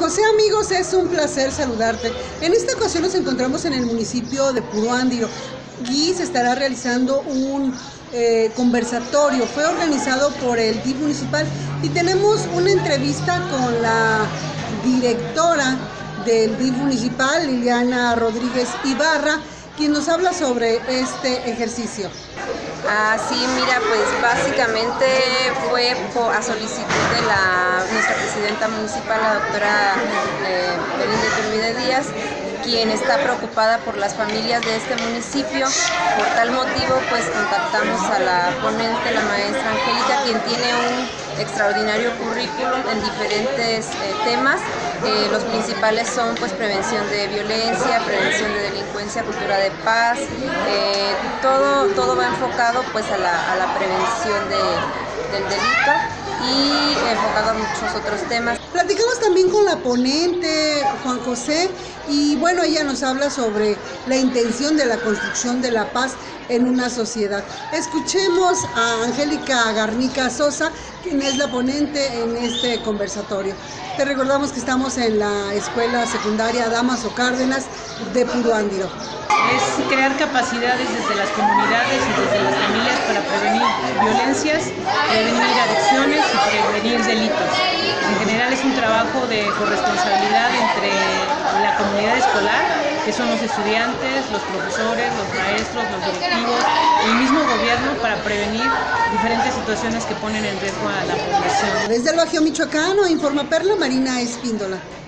José, amigos, es un placer saludarte. En esta ocasión nos encontramos en el municipio de Puruándiro y se estará realizando un conversatorio. Fue organizado por el DIF municipal y tenemos una entrevista con la directora del DIF municipal, Liliana Rodríguez Ibarra, quien nos habla sobre este ejercicio. Sí, mira, pues básicamente fue a solicitud de nuestra presidenta municipal, la doctora Belinda Iturbide Díaz, quien está preocupada por las familias de este municipio. Por tal motivo, pues contactamos a la ponente, la maestra Angélica, quien tiene un extraordinario currículum en diferentes temas. Los principales son pues prevención de violencia, prevención de delincuencia, cultura de paz, todo va enfocado pues a la prevención del delito y enfocado a muchos otros temas. Platicamos también con la ponente, Juan José, y bueno, ella nos habla sobre la intención de la construcción de la paz en una sociedad. Escuchemos a Angélica Garnica Sosa, quien es la ponente en este conversatorio. Te recordamos que estamos en la Escuela Secundaria Dámaso Cárdenas de Puruándiro. Es crear capacidades desde las comunidades y desde las familias para prevenir violencias, prevenir adicciones y prevenir delitos. En general es un trabajo de corresponsabilidad entre la comunidad escolar, que son los estudiantes, los profesores, los maestros, los directivos, el mismo gobierno, para prevenir diferentes situaciones que ponen en riesgo a la población. Desde el Bajío Michoacano, informa Perla Marina Espíndola.